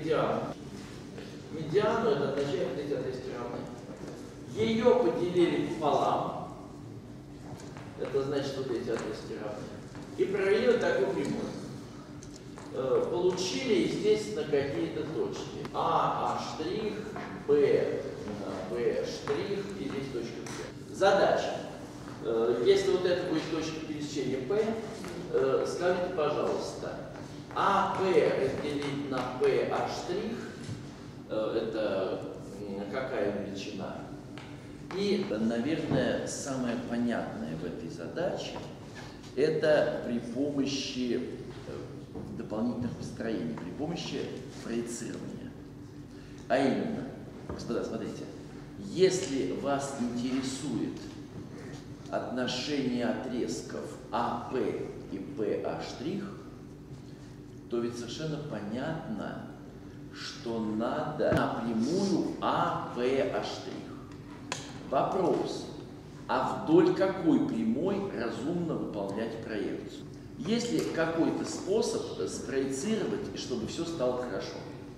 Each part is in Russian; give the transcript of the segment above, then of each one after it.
медиану. Медиану это означает, что эти отрезки равны. Ее поделили пополам. Это значит, вот эти отрезки равны. И провели вот такую прямую. Получили, естественно, какие-то точки. А штрих, Б штрих и здесь точка С. Задача. Если вот это будет точка пересечения P, скажите, пожалуйста, АП разделить на PA штрих, это какая величина? И, наверное, самое понятное в этой задаче, это при помощи дополнительных построений, при помощи проецирования. А именно, господа, смотрите, если вас интересует отношение отрезков АП и PA штрих, то ведь совершенно понятно, что надо напрямую АПА штрих. Вопрос, а вдоль какой прямой разумно выполнять проекцию? Есть ли какой-то способ спроецировать, чтобы все стало хорошо?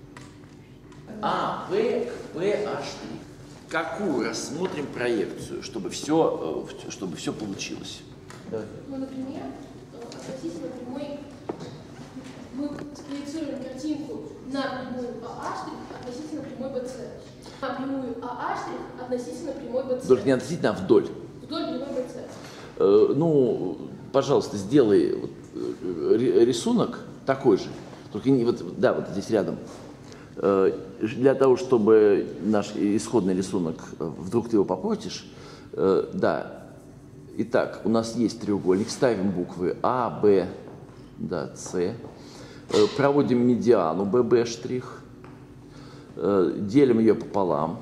АП к PA штрих. Какую рассмотрим проекцию, чтобы все получилось? Ну, например, относительно прямой мы спроецируем картинку на прямую АА' относительно прямой БЦ. На прямую АА' относительно прямой БЦ. Только не относительно, а вдоль. Вдоль прямой БЦ. Ну, пожалуйста, сделай рисунок такой же. Только не, вот здесь рядом. Для того, чтобы наш исходный рисунок, вдруг ты его попортишь, да. Итак, у нас есть треугольник, ставим буквы А, Б, да, С, проводим медиану ББ штрих, делим ее пополам,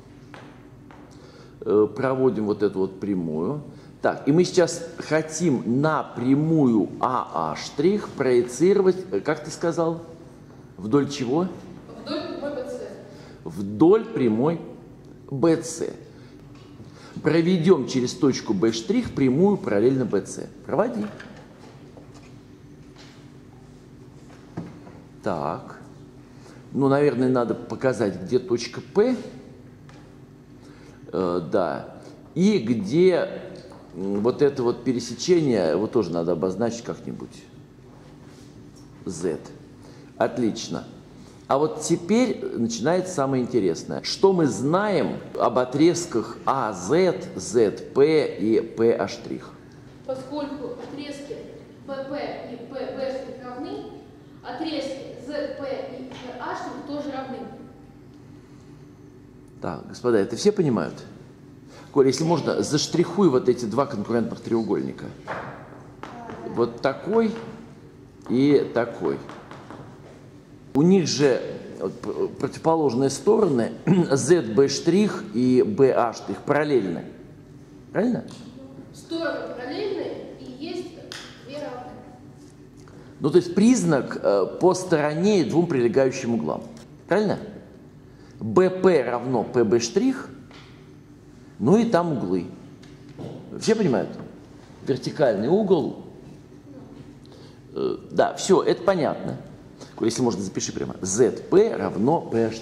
проводим вот эту вот прямую. Так, и мы сейчас хотим на прямую АА штрих проецировать, как ты сказал, вдоль чего? Вдоль прямой БЦ. Вдоль прямой БЦ. Проведем через точку B' прямую параллельно BC. Проводи. Так. Ну, наверное, надо показать, где точка P. Да. И где вот это вот пересечение, его тоже надо обозначить как-нибудь. Z. Отлично. А вот теперь начинается самое интересное. Что мы знаем об отрезках АЗ, ЗП и ПА'Ш? Поскольку отрезки ПП и ПБ' равны, отрезки ЗП и ПА'Ш тоже равны. Так, господа, это все понимают? Коля, если можно, заштрихуй вот эти два конкурентных треугольника. Вот такой и такой. У них же противоположные стороны ZB' и BA' параллельны. Правильно? Стороны параллельны и есть две равные. Ну, то есть признак по стороне и двум прилегающим углам. Правильно? BP равно PB', ну и там углы. Все понимают? Вертикальный угол. Да, все, это понятно. Если можно, запиши прямо. ZP равно PA'.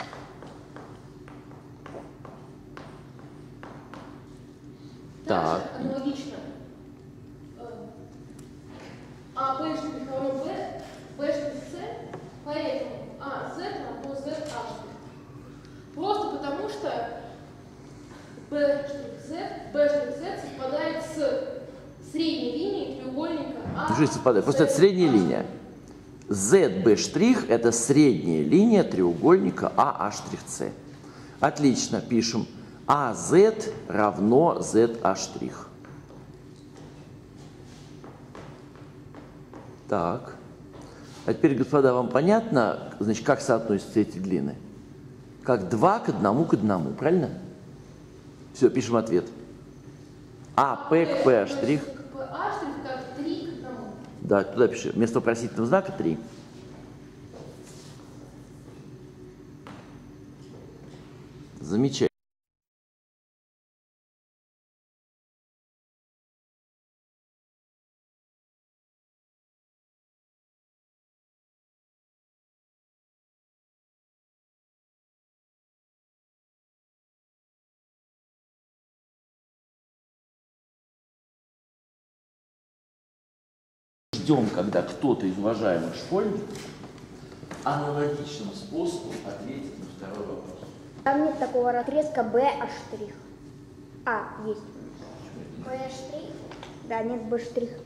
Так. Аналогично. А Б' равно Б, Б' С, поэтому АЗ равно ZA'. Просто потому что Б' Z совпадает с средней линией треугольника А. Что совпадает? Просто это средняя линия. ZB' это средняя линия треугольника AA'C. Отлично, пишем. AZ равно ZA'. Так. А теперь, господа, вам понятно, значит, как соотносятся эти длины? Как 2 к 1 к 1, правильно? Все, пишем ответ. АП к PA'. PA' как 3 к 1. Да, туда пиши. Вместо вопросительного знака 3. Замечательно. ждем, когда кто-то из уважаемых школьников аналогичным способом ответит на второй вопрос. Там нет такого отрезка BA'. Есть. B'? Да, нет B', A'. BA'?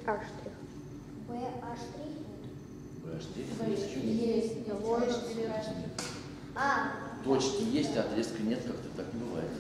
Есть. Точки есть, а отрезка нет, как-то так не бывает.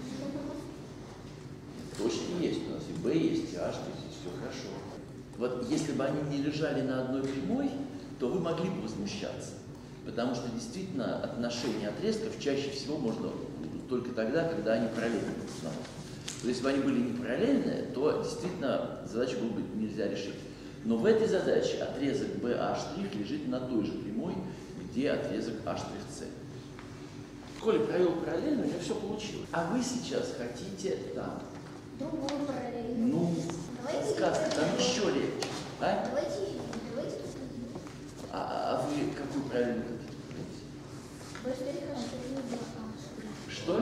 Точки есть, у нас и B есть, и H, здесь все хорошо. Вот если бы они не лежали на одной прямой, то вы могли бы возмущаться. Потому что действительно отношение отрезков чаще всего можно только тогда, когда они параллельны друг другу. То есть, если бы они были не параллельны, то действительно задачу было бы нельзя решить. Но в этой задаче отрезок BA' лежит на той же прямой, где отрезок H'C. Коля провел параллельно, у него все получилось. А вы сейчас хотите там. Другую параллель. Ну, Давайте сказка, там другую. еще легче. А? Давайте тут. А вы какую параллель хотите провести? B', Что?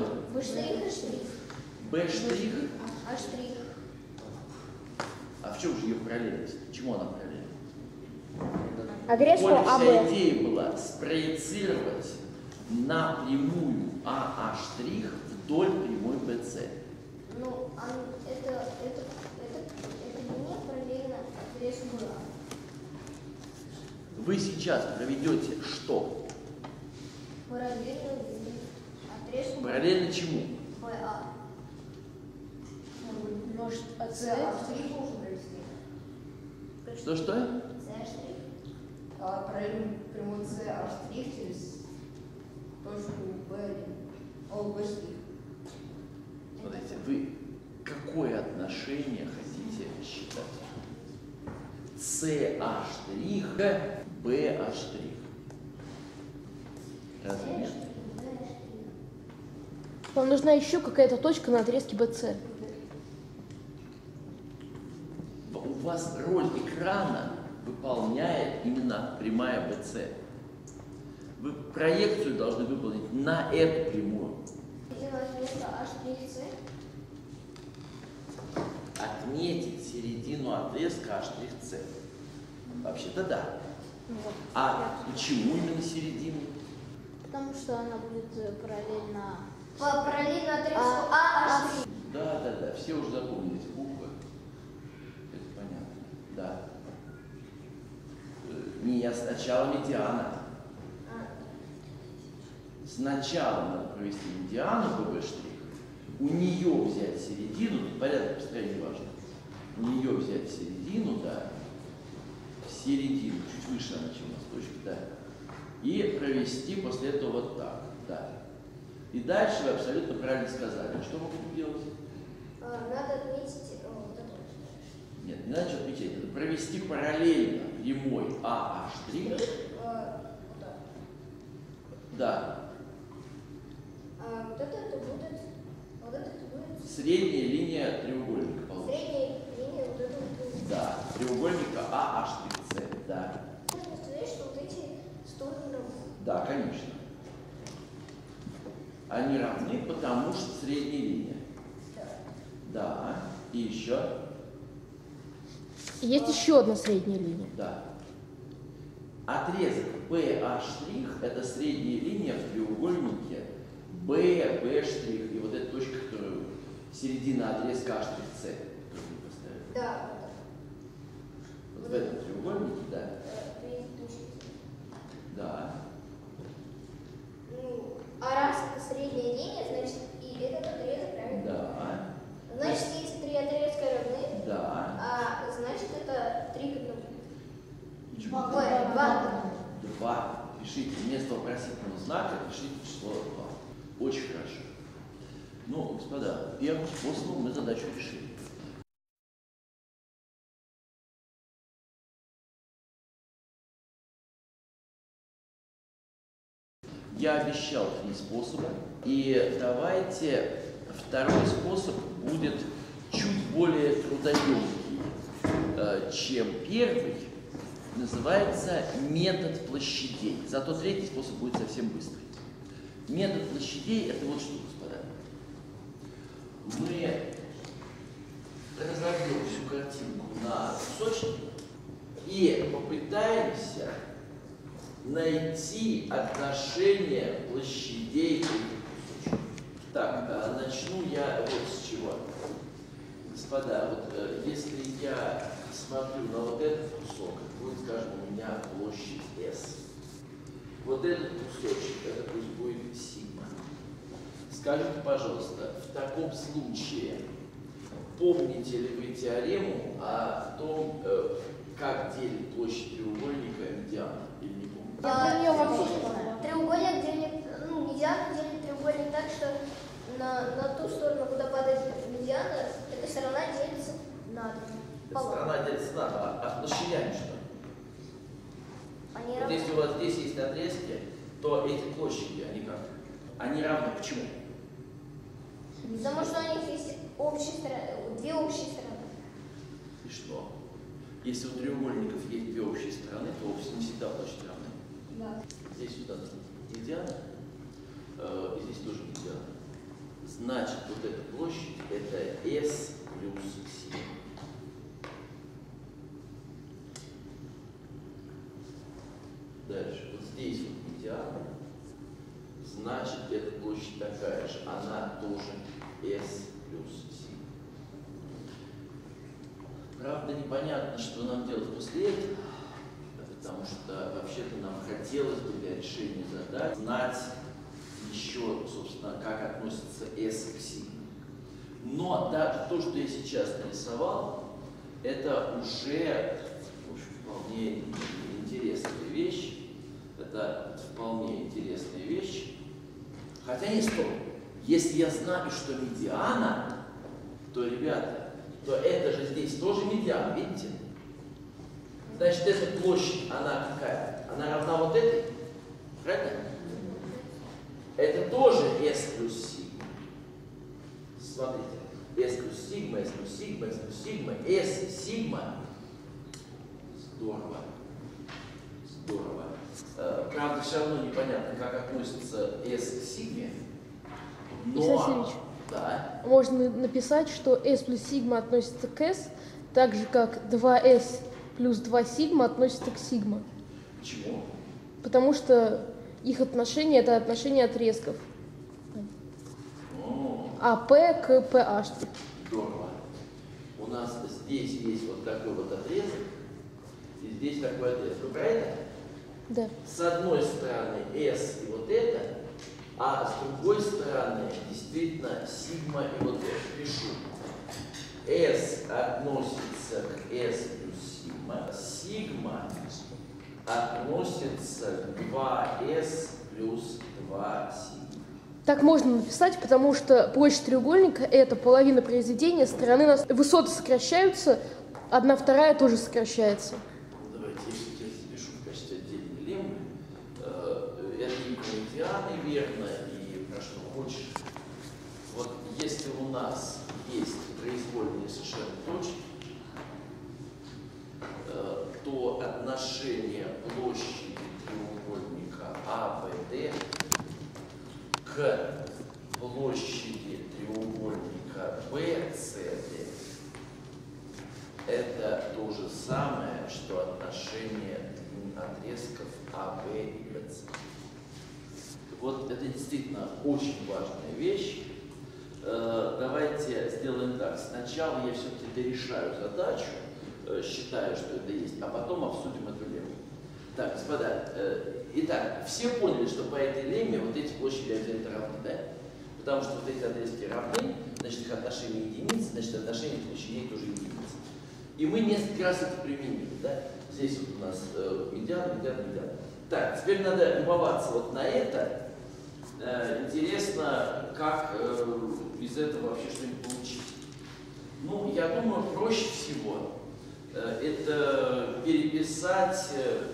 B'. H'. А в чем же ее параллельность? Чему она параллельна? Отрезку Коля, вся AB. идея была спроецировать на прямую АА' вдоль прямой BC. Ну, это не параллельно отрезку А. Вы сейчас проведете что? Параллельно отрезку Параллельно чему? BA. Может, АС? должен провести. Что? C'. Параллельно прямой CH' через точку B1. B'. Смотрите, вы какое отношение хотите считать? CH' к BH'. Разве нет? Вам нужна еще какая-то точка на отрезке BC. У вас роль экрана выполняет именно прямая BC. Вы проекцию должны выполнить на эту прямую. Сделать вместо H', Отметить середину отрезка H'C. Вообще-то да. А почему именно середину? Потому что она будет параллельно. параллельно отрезку А'. Да, все уже запомнили эти буквы. Это понятно. Да. Не, сначала медиана. Сначала надо провести медиану BB', у нее взять середину, тут порядок построения важно. У нее взять середину, да, в середину, чуть выше она, чем у нас точка, да. И провести после этого вот так, да. И дальше вы абсолютно правильно сказали. Что мы будем делать? Надо отметить вот это вот. Нет, не надо что отмечать, надо провести параллельно прямой АА'. Да. Вот это будет Средняя линия треугольника получится. средняя линия вот этого вот. Да, треугольника АА'С, да. Можно сказать, что вот эти стороны равны. Да, конечно. Они равны, потому что средняя линия. Да. И еще? Есть еще одна средняя линия. Да. Отрезок BA' это средняя линия в треугольнике B'. И вот эта точка, которую середина отрезка H'C, которую мы поставили. Да. Вот в этом треугольнике, да. Да. Ну, а раз это средняя линия, значит и этот отрезок равен. Да. Значит, эти три отрезка равны, Да. а значит это 3 к 1. Почему? Ой, 2. 2. Пишите вместо вопросительного знака, пишите число 2. Очень хорошо. Ну, господа, первым способом мы задачу решили. Я обещал 3 способа, и давайте второй способ будет чуть более трудоемкий, чем первый. Называется метод площадей. Зато третий способ будет совсем быстрый. Метод площадей – это вот что, господа. Мы разобьем всю картинку на кусочки И попытаемся найти отношение площадей этих кусочков. Так, начну я вот с чего. Господа, вот если я смотрю на вот этот кусок, будет, скажем, у меня площадь S. Вот этот кусочек, это пусть будет сигма. Скажите, пожалуйста, в таком случае, помните ли вы теорему о том, как делит площадь треугольника медиана? Или не помните? Я про нее вообще не знаю. Треугольник делит, медиана делит треугольник так, что на ту сторону, куда падает медиана, эта сторона делится на две. Эта сторона делится на два, а площадями что? Они Вот равны. если у вас здесь есть отрезки, то эти площади, они как? Они равны. Почему? Потому что у них есть две общие стороны. И что? Если у треугольников есть две общие стороны, то вовсе не всегда площади равны. Да. Здесь сюда медиана, и здесь тоже медиана. Значит, вот эта площадь это S плюс сигма. Дальше, вот здесь вот медиана, значит, эта площадь такая же, она тоже S плюс сигма. Правда, непонятно, что нам делать после этого, потому что вообще-то нам хотелось бы для решения задач знать еще, собственно, как относится S к сигме. Но даже то, что я сейчас нарисовал, это уже, в общем, вполне интересная вещь. Это вполне интересная вещь. Хотя не стоп. Если я знаю, что медиана, то, ребята, то это же здесь тоже медиана, видите? Значит, эта площадь, она какая? Она равна вот этой? Правильно? Это тоже S плюс сигма. Смотрите. S плюс сигма, S плюс сигма, S плюс сигма, S сигма. Здорово. Здорово. Правда, все равно непонятно, как относится S к сигме. Александр Васильевич, Да. можно написать, что S плюс сигма относится к S, так же как 2S плюс 2 сигма относится к сигма. Почему? Потому что их отношение – это отношение отрезков. А P к PH. Здорово. У нас здесь есть вот такой вот отрезок, и здесь такой отрезок. Вы про это? Да. С одной стороны S и вот это, а с другой стороны действительно сигма и вот это. Пишу. S относится к S плюс сигма. Сигма относится к 2S плюс 2 сигма. Так можно написать, потому что площадь треугольника – это половина произведения, стороны высоты сокращаются, 1/2 тоже сокращается. Давайте я сейчас запишу в качестве отдельной леммы. Это и про медианы верно, и про что хочешь. Вот если у нас есть произвольные совершенно точки, то отношение площади треугольника АБД к площади треугольника BCD это то же самое, что отношение отрезков АБ и БЦ. Вот это действительно очень важная вещь. Давайте сделаем так. Сначала я все-таки дорешаю задачу, считаю, что это есть, а потом обсудим эту лемму. Так, господа, итак, все поняли, что по этой лемме вот эти площади обязательно равны, да? Потому что вот эти отрезки равны, значит, их отношение единицы, значит, отношение площадей тоже единицы. И мы несколько раз это применили, да? Здесь вот у нас медиан. Так, теперь надо любоваться вот на это. Интересно, как из этого вообще что-нибудь получить. Ну, я думаю, проще всего это переписать,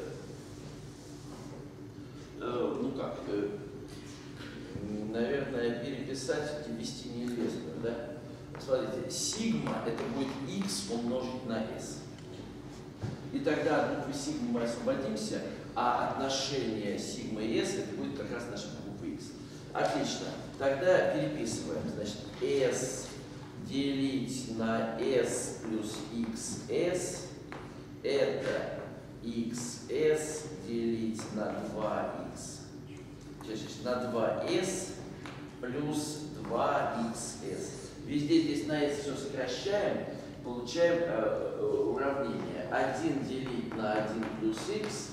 наверное, переписать, ввести неизвестную, да? Смотрите, сигма это будет x умножить на s. И тогда от буквы сигма мы освободимся, а отношение сигма и s это будет как раз наша буква x. Отлично. Тогда переписываем. Значит, s делить на s плюс xs это xs делить на 2x. Значит, на 2s плюс 2xs. Везде здесь на s все сокращаем, получаем уравнение 1 делить на 1 плюс x.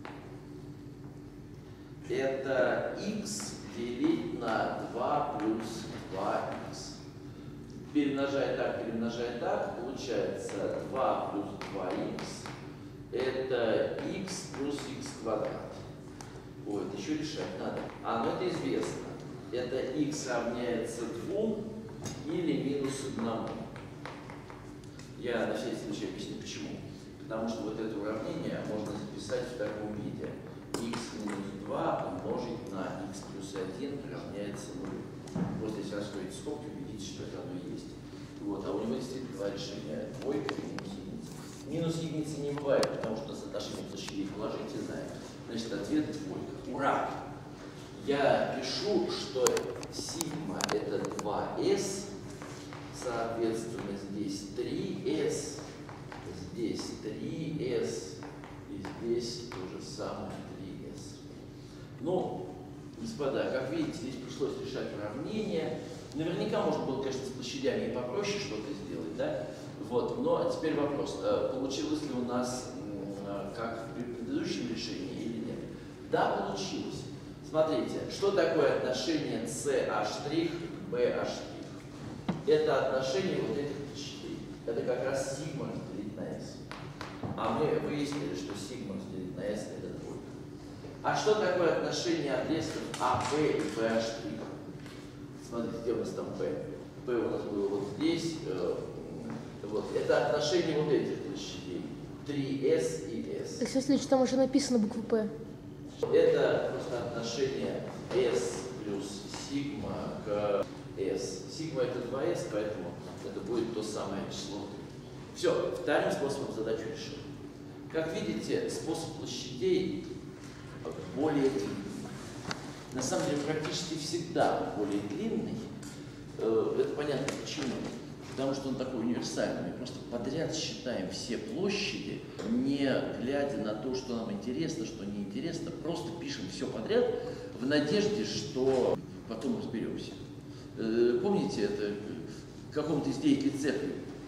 Это x делить на 2 плюс 2x. Перемножая так, получается 2 плюс 2x. Это x плюс x квадрат. Ой, это еще решать надо. Ну это известно. Это x равняется 2 или минус 1. Я на всякий случай объясню почему. Потому что вот это уравнение можно записать в таком виде. X минус 2 умножить на x плюс 1 равняется 0. Просто если раскроете скобки, убедитесь, что это оно и есть. Вот, а у него действительно два решения. Двойка и минус единица. Минус единицы не бывает, потому что соотношение площадей положительное. Значит, ответ двойка. Ура! Я пишу, что сигма это 2s, соответственно, здесь 3s, здесь 3s, и здесь то же самое 3s. Ну, господа, как видите, здесь пришлось решать уравнение. Наверняка можно было, конечно, с площадями и попроще что-то сделать, да? Вот, но теперь вопрос, получилось ли у нас как при предыдущем решении или нет? Да, получилось. Смотрите, что такое отношение CH' к BH'? Это отношение вот этих площадей. Это как раз сигма разделить на S. А мы выяснили, что сигма разделить на S это двойка. А что такое отношение отрезков АБ и BH'? Смотрите, где у нас там P? P у нас было вот здесь. Вот. Это отношение вот этих площадей. 3S и S. Алексей Васильевич, там уже написано буква П. Это просто отношение S плюс сигма к S. Сигма это 2S, поэтому это будет то самое число. Все, вторым способом задачу решил. Как видите, способ площадей более длинный. На самом деле практически всегда более длинный. Это понятно почему. Потому что он такой универсальный. Мы просто подряд считаем все площади, не глядя на то, что нам интересно, что неинтересно. Просто пишем все подряд в надежде, что потом разберемся. Помните, это в каком-то из деятелей церкви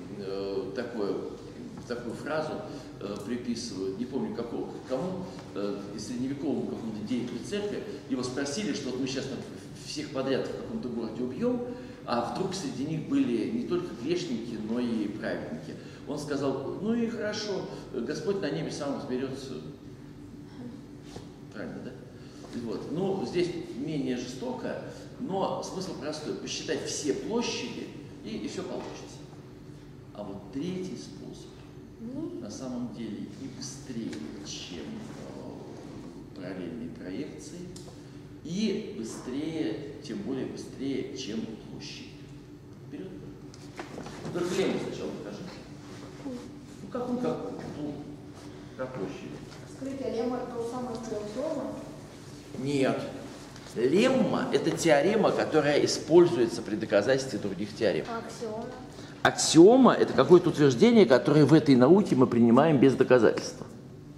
такую фразу приписывают, не помню кому, из средневековому какому-то деятелю церкви, его спросили, что вот мы сейчас там всех подряд в каком-то городе убьем, а вдруг среди них были не только грешники, но и праведники. Он сказал, ну и хорошо, Господь на небе сам разберется. Правильно, да? Вот. Ну, здесь менее жестоко, но смысл простой. Посчитать все площади, и все получится. А вот третий способ на самом деле и быстрее, чем параллельные проекции, и быстрее, тем более быстрее, чем площадь. Вперед. Только лемму сначала покажи. Ну, как он, как площадь. Скажите, а лемма это то самое, что аксиома? Нет. Лемма – это теорема, которая используется при доказательстве других теорем. Аксиома. Аксиома – это какое-то утверждение, которое в этой науке мы принимаем без доказательства.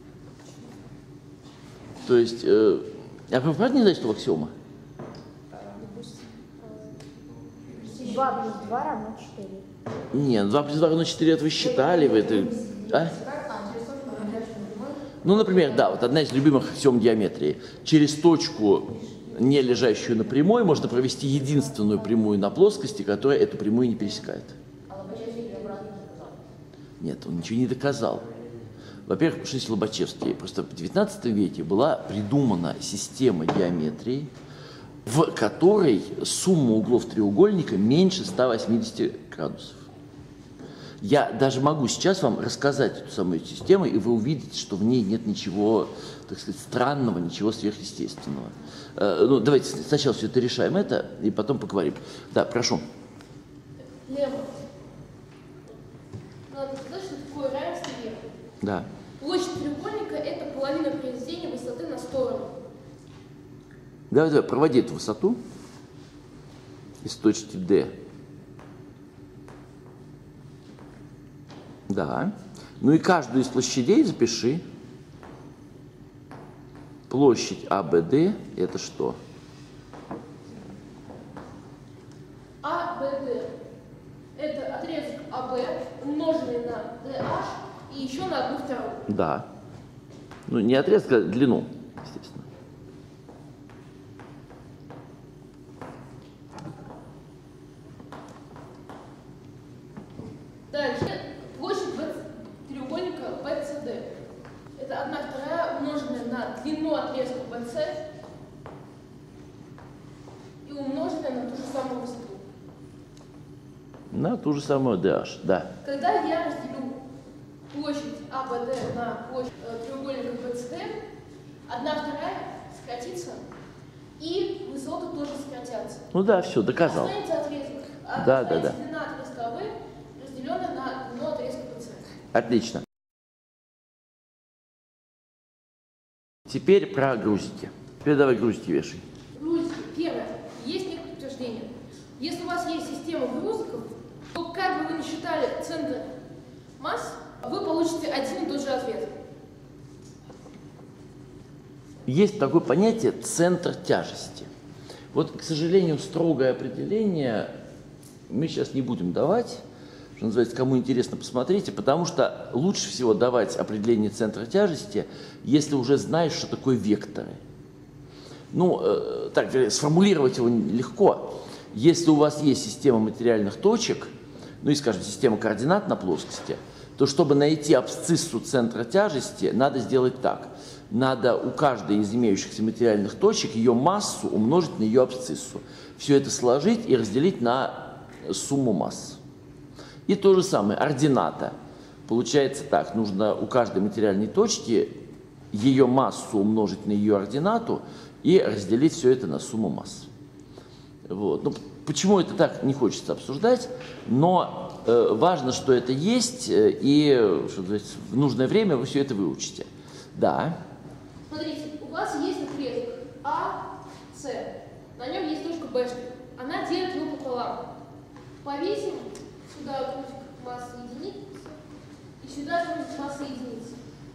То есть, а вы правда не знаете, что аксиома? 2 плюс 2 равно 4. Нет, 2 плюс 2 равно 4, это вы считали, вы это… А? Ну, например, да, вот одна из любимых аксиом геометрии. Через точку, не лежащую на прямой, можно провести единственную прямую на плоскости, которая эту прямую не пересекает. Нет, он ничего не доказал. Во-первых, что есть Лобачевский. Просто в XIX веке была придумана система геометрии, в которой сумма углов треугольника меньше 180 градусов. Я даже могу сейчас вам рассказать эту самую систему, и вы увидите, что в ней нет ничего, так сказать, странного, ничего сверхъестественного. Ну, давайте сначала все это решаем, и потом поговорим. Да, прошу. Лемма. Надо сказать, что такое равенство вверху. Да. Площадь треугольника – это половина произведения высоты на сторону. Давай, проводи эту высоту из точки D. Да. Ну и каждую из площадей запиши. Площадь АБД это что? АБД – это отрезок АБ, умноженный на DH и еще на 1/2. Да. Ну, не отрезок, а длину, естественно. Дальше площадь треугольника BCD. Это 1/2 умноженная на длину отрезка BC и умноженная на ту же самую высоту. На ту же самую DH, да. Когда я разделю площадь АБД на площадь треугольника BCD, 1/2 сократится, и высоты тоже сократятся. Ну да, все, доказал. Останется отрезок. Да. Длина отрезка АБ, разделенная на длину отрезка BC. Отлично. Теперь про грузики. Теперь давай грузики вешай. Грузики. Первое. Есть некоторые утверждения. Если у вас есть система грузиков, то как бы вы ни считали центр масс, вы получите один и тот же ответ. Есть такое понятие центр тяжести. Вот, к сожалению, строгое определение мы сейчас не будем давать. Что называется, кому интересно, посмотрите, потому что лучше всего давать определение центра тяжести, если уже знаешь, что такое векторы. Ну, так, сформулировать его легко. Если у вас есть система материальных точек, ну и, скажем, система координат на плоскости, то чтобы найти абсциссу центра тяжести, надо сделать так. Надо у каждой из имеющихся материальных точек ее массу умножить на ее абсциссу. Все это сложить и разделить на сумму масс. И то же самое, ордината. Получается так, нужно у каждой материальной точки ее массу умножить на ее ординату и разделить все это на сумму масс. Вот. Ну, почему это так, не хочется обсуждать, но важно, что это есть, и что, в нужное время вы все это выучите. Да. Смотрите, у вас есть отрезок АС, на нем есть точка Б. Она делит его пополам. Повесим сюда грузик массы единицы и сюда грузик массы единицы.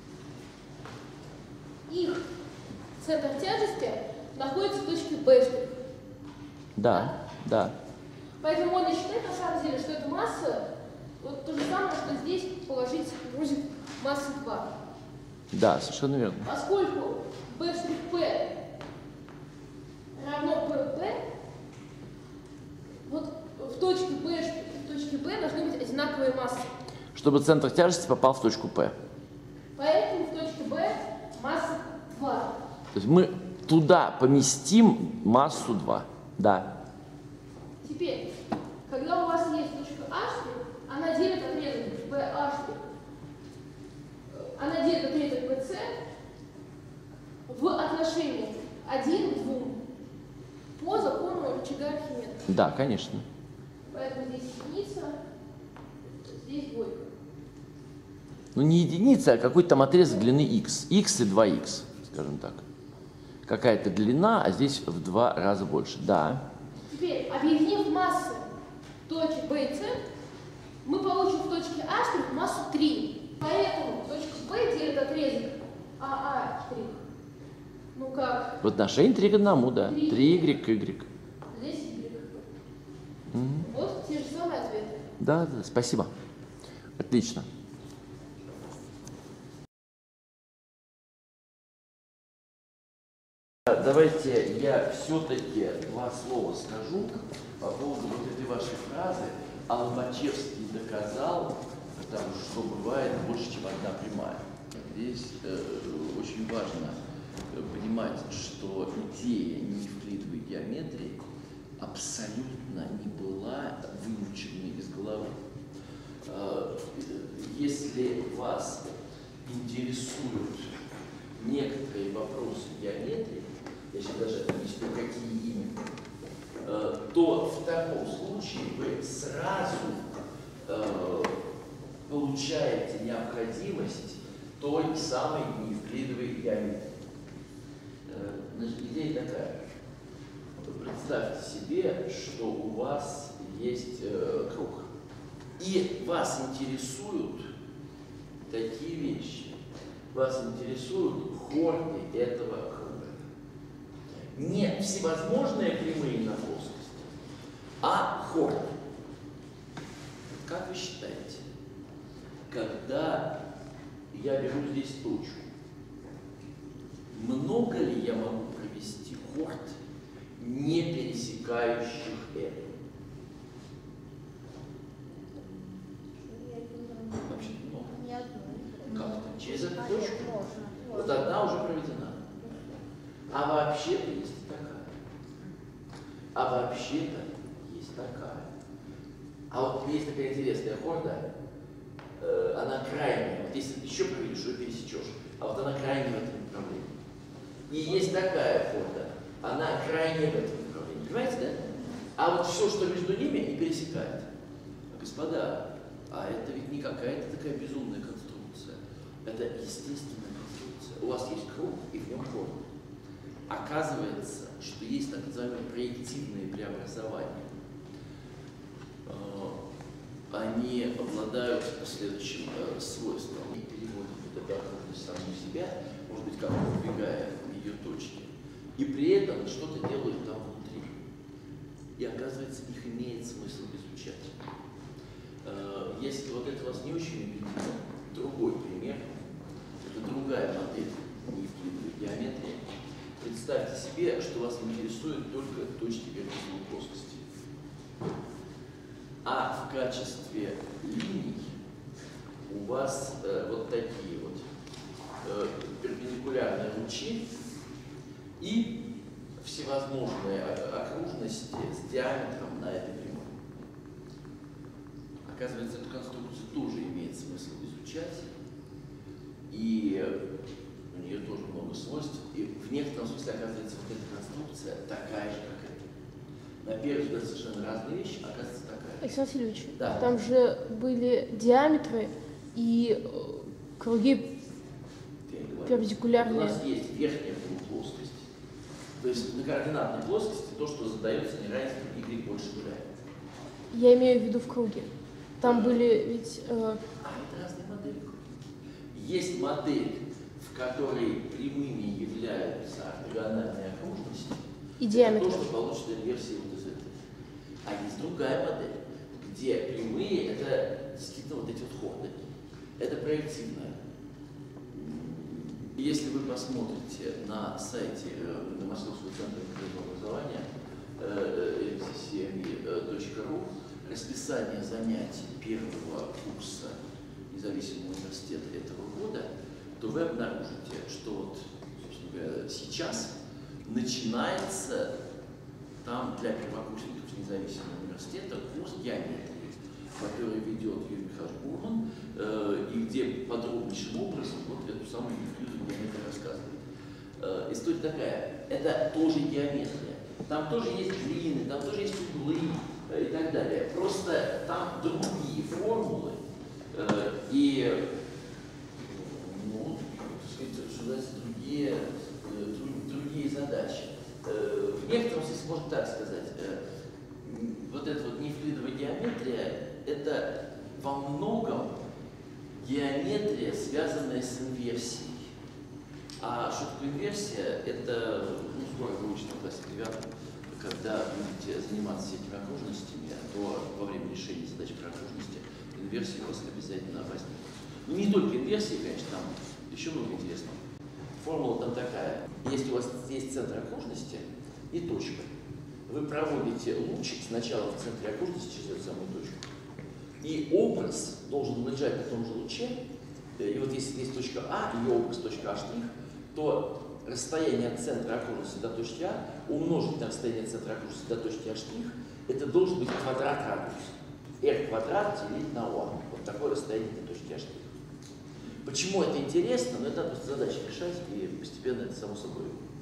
Их центр тяжести находится в точке Б. Да, да. Поэтому можно считать на самом деле, что эта масса вот то же самое, что здесь положить грузик массы 2. Да, совершенно верно. Поскольку B'P равно PP, вот в точке B и в точке B должны быть одинаковые массы. Чтобы центр тяжести попал в точку P. Поэтому в точке B масса 2. То есть мы туда поместим массу 2. Да. Теперь, когда у вас есть точка А', она делит отрезок BH, она делит отрезок BC в отношении 1 к 2 по закону рычага Архимеда. Да, конечно. Поэтому здесь единица, здесь двойка. Ну не единица, а какой-то там отрезок длины x. X и 2x, скажем так. Какая-то длина, а здесь в 2 раза больше. Да. Теперь, объединив массы точек B и C, мы получим в точке А' массу 3. Поэтому точка B делит отрезок АА'Ш. Ну как? В отношении 3 к 1, да. 3y к y. Здесь Y. Вот те же самые ответы. Да, да, спасибо. Отлично. Давайте я все-таки 2 слова скажу по поводу вот этой вашей фразы «Албачевский доказал», потому что бывает больше, чем одна прямая. Здесь очень важно понимать, что идея неевклидовой геометрии абсолютно не была выучена из головы. Если вас интересуют некоторые вопросы геометрии, я сейчас даже объясню, какие именно, то в таком случае вы сразу получаете необходимость той самой неевклидовой геометрии. Значит, идея такая. Представьте себе, что у вас есть круг. И вас интересуют такие вещи. Вас интересуют корни этого круга. Не всевозможные прямые на плоскости, а хорд. Как вы считаете, когда я беру здесь точку, много ли я могу провести хорд, не пересекающих это? Вообще много. Не одну. Как-то через эту точку. Можно. Вот одна уже проведена. А вообще-то есть такая. А вообще-то есть такая. А вот есть такая интересная хорда, она крайняя. Вот если ты еще проведешь, ее пересечешь. А вот она крайняя в этом направлении. И есть такая хорда, она крайняя в этом направлении. Понимаете, да? А вот все, что между ними, не пересекает. Господа, а это ведь не какая-то такая безумная конструкция. Это естественная конструкция. У вас есть круг, и в нем хорда. Оказывается, что есть так называемые проективные преобразования. Они обладают следующим свойством. Они переводят вот эту окружность саму себя, может быть, как-то убегая в ее точки. И при этом что-то делают там внутри. И оказывается, их имеет смысл изучать. Если вот это вас не очень убедило, другой пример, это другая модель неевклидовой геометрии. Представьте себе, что вас интересуют только точки верхней плоскости. А в качестве линий у вас вот такие вот перпендикулярные лучи и всевозможные окружности с диаметром на этой прямой. Оказывается, эту конструкцию тоже имеет смысл изучать, и у нее тоже много свойств, и в некотором смысле, оказывается, вот эта конструкция такая же, как эта. На первый взгляд совершенно разные вещи, оказывается, такая же. Александр Васильевич, Да. там же были диаметры и круги У перпендикулярные. нас есть верхняя полуплоскость, то есть на координатной плоскости то, что задается неравенством y больше нуля. Я имею в виду в круге. Там были ведь... А это разные модели. Есть модель, в которой прямыми являются ортогональные окружности, И это диаметр. то, что получится инверсия вот из этой. А есть другая модель, где прямые это действительно вот эти вот хорды. Это проективная. Если вы посмотрите на сайте на Московского центра образования mccme.ru расписание занятий первого курса независимого университета этого года, то вы обнаружите, что вот, собственно говоря, сейчас начинается там для первокурсников независимого университета курс геометрии, который ведет Юрий Михайлович Бурман, и где подробнейшим образом вот эту самую евклидовую геометрию рассказывает. История такая, это тоже геометрия. Там тоже есть длины, там тоже есть углы и так далее. Просто там другие формулы и, ну, так сказать, другие задачи. В некотором смысле можно так сказать, вот эта вот неевклидовая геометрия – это во многом геометрия, связанная с инверсией. А что такое инверсия? Это, ну, скоро вы учите в классе 9, когда будете заниматься этими окружностями, то во время решения задач про окружности инверсия у вас обязательно возникнет. Ну, не только инверсия, конечно, там еще много интересного. Формула там такая. Если у вас есть центр окружности и точка, вы проводите луч сначала в центре окружности через эту самую точку, и образ должен лежать на том же луче. И вот если есть точка А, ее образ точка А', то расстояние от центра окружности до точки А умножить на расстояние от центра окружности до точки А', это должен быть квадрат радиуса. R квадрат делить на O. Вот такое расстояние до точки А'. Почему это интересно? Ну, это надо просто задачи решать, и постепенно это само собой